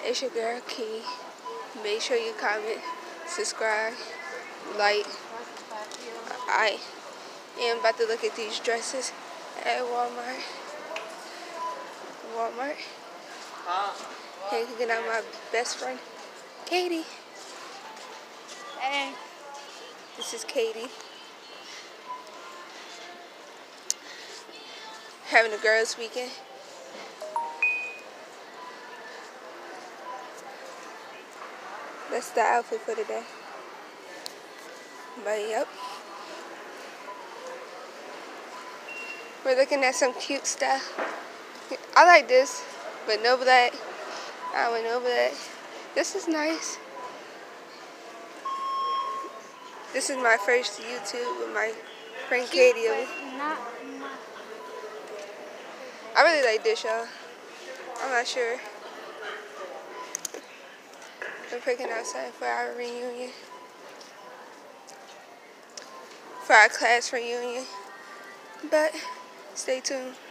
It's your girl Key. Make sure you comment, subscribe, like. I am about to look at these dresses at Walmart. Hanging out with my best friend, Katie. Hey. This is Katie. Having a girls' weekend. That's the outfit for today. But yep. We're looking at some cute stuff. I like this, but no black. I went over that. This is nice. This is my first YouTube with my friend Katie. I really like this, y'all. I'm not sure. We're picking out something for our reunion. For our class reunion. But stay tuned.